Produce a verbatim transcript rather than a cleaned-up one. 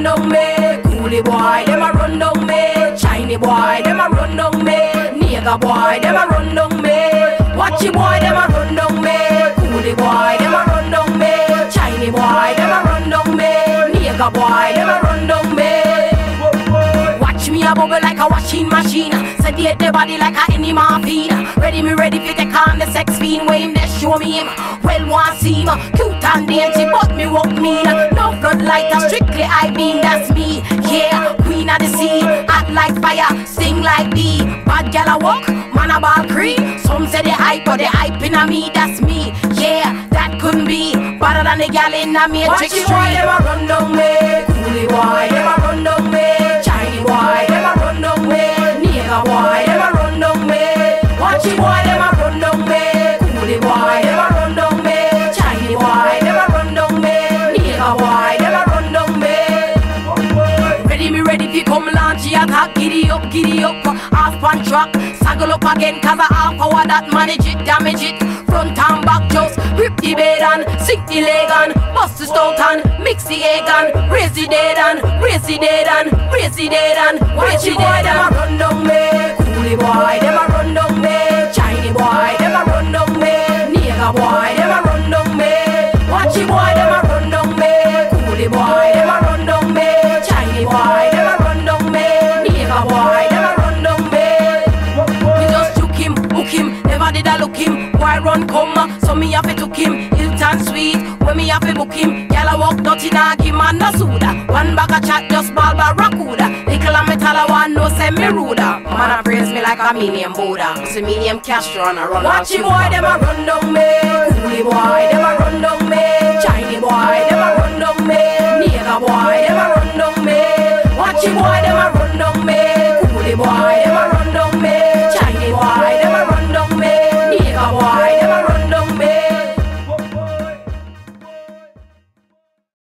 run down me. Coolie boy, them a run down me. Shiny boy, them a run down me. Nigga boy, them a run down me. Watchy boy, them a run down me. Coolie boy, them a run down me. Shiny boy, them a run down me. Nigga boy, them a run down me. Watch me a bubble like a washing machine. Sedate the body like a any morphine. Ready me ready fi take on the sex fiend. When they show me him, well want see him. Cute and dainty but me walk mean. No floodlight, a strictly I beam. That's me, yeah, queen of the sea. Hot like fire, sting like bee. Bad gal a walk, man a ball cream. Some say they hype but they hype in a me. That's me, yeah, that couldn't be better than the gal in a matrix. Watchy boy, them a run down me. Coolie boy, them a run down me. Shiny boy, them a run down me. Nigga boy, them a run down me. Watchy boy, them a run down me. Coolie boy, them a run down me. Shiny boy, them a run down me. Nigga boy, them a run down me. Ready me ready fi come launch the attack. Giddy up, giddy up, half on track. Saggle up again cause I half power that manage it, damage it. Front and back just rip the bed and sink the leg and bust the stout and mix the egg and raise the dead and raise the dead and raise the dead and raise the dead. Them a run down me. Coolie boy, them a run down me. Shiny boy, them a run down me. Nigga boy, them a run down me. Watchy boy, them a run down me. Coolie boy, them a run down me. Shiny boy, them a run down me. Nigga boy, them a run down me. Me just took him, hook him, never did I look him. Why run come, so me have to took him. Hilton sweet, when me have to book him. Y'all a walk dirty nah give man no soda. One bag of chat just ball barracuda. Nickel and metal a one no send me ruder. Man a praise me like a medium Buddha. See medium Castro and a run. Watchy boy them a run down me. Coolie boy them a run